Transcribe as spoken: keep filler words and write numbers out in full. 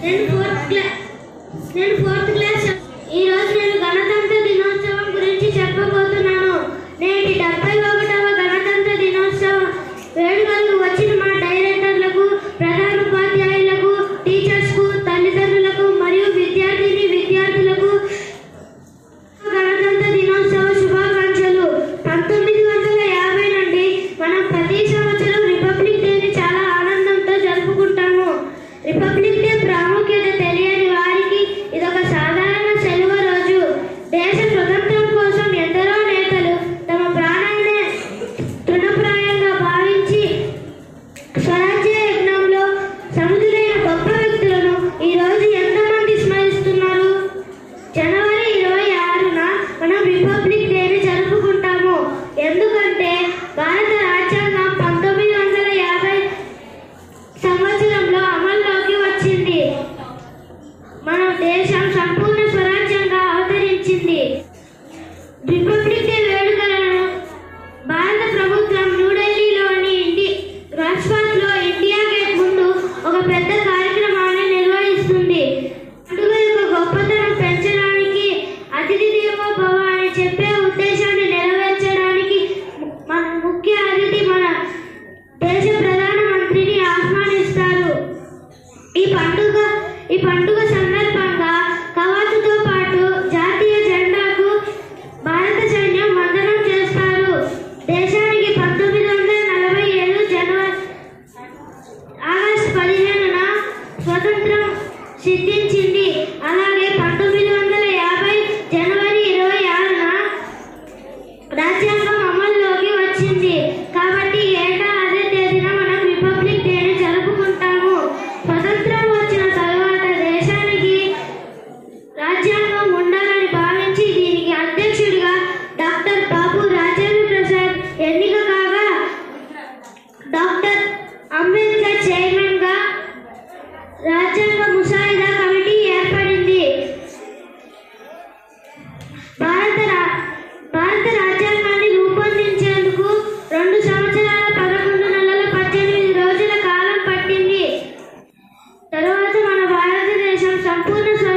నేను fourth class నేను fourth class ఈ రోజు నేను గణతంత్ర దినోత్సవం గురించి చెప్పబోతున్నాను. నేటి డెబ్బై ఒకటవ గణతంత్ర దినోత్సవ వేడుకలకు వచ్చిన మా డైరెక్టర్లకు, ప్రధాన ఉపాధ్యాయులకు, టీచర్స్కు, తల్లిదండ్రులకు మరియు విద్యార్థిని విద్యార్థులకు గణతంత్ర దినోత్సవ శుభాకాంక్షలు. పంతొమ్మిది వందల యాభై నుండి మనం ప్రతి సంవత్సరం రిపబ్లిక్ డేని చాలా ఆనందంతో జరుపుకుంటాము. రిపబ్లిక్ డే ప్రాముఖ్యత తెలియని వారికి ఇదొక సాధారణ సెలవు రోజు. దేశ స్వతంత్రం కోసం ఎందరో నేతలు తమ ప్రాణాన్ని తృణప్రాయంగా భావించి స్వరాజ్య యజ్ఞంలో సముద్రైన గొప్ప వ్యక్తులను ఈరోజు ఎంతమంది స్మరిస్తున్నారు? జనవరి ఇరవై ఆరున మనం రిపబ్లిక్ డేని జరుపుకుంటాము. ఎందుకంటే భారత రాజ్యాంగం పంతొమ్మిది వందల యాభై సంవత్సరంలో అమల్లోకి వచ్చింది. మన దేశం సంపూర్ణ స్వరాజ్యంగా అవతరించింది. రిపబ్లిక్ డే వేడుకలను భారత ప్రభుత్వం న్యూఢిల్లీలోని ఇండి రాజ్పాథ్లో ఇండియా గేట్ ముందు ఒక పెద్ద కార్యక్రమాన్ని నిర్వహిస్తుంది. పండుగ యొక్క గొప్పతనం పెంచడానికి, అతిథి దేవో భవ అని చెప్పే ఉద్దేశాన్ని నెరవేర్చడానికి మన ముఖ్య అతిథి మన దేశ ప్రధానమంత్రిని ఆహ్వానిస్తారు. ఈ పండుగ ఈ పండుగ సందర్భంగా కవాతుతో పాటు జాతీయ జెండాకు భారత సైన్యం వందనం చేస్తారు. దేశానికి పంతొమ్మిది వందల నలభై ఏడు జనవరి ఆగస్టు పదిహేనున స్వతంత్రం సిద్ధించింది. అలాగే పంతొమ్మిది వందల యాభై జనవరి ఇరవై ఆరున రాజ్యాంగం అమల్లోకి వచ్చింది. కాబట్టి ఏటా అదే తేదీన మనం రిపబ్లిక్ డేని జరుపుకుంటాము. స్వతంత్రం వచ్చిన తర్వాత దేశానికి రాజ్యాంగం ఉండాలని భావించి దీనికి అధ్యక్షుడిగా డాక్టర్ బాబు రాజేంద్ర ప్రసాద్ ఎన్నిక కాగా, డాక్టర్ అంబేద్కర్ చైర్మన్ గా రాజ్యాంగ ముసాయిదా కమిటీ ఏర్పడింది. భారత భారత రాజ్యాంగాన్ని రూపొందించేందుకు రెండు సంవత్సరాల పదకొండు నెలల పద్దెనిమిది రోజుల కాలం పట్టింది. తరువాత మన భారతదేశం సంపూర్ణ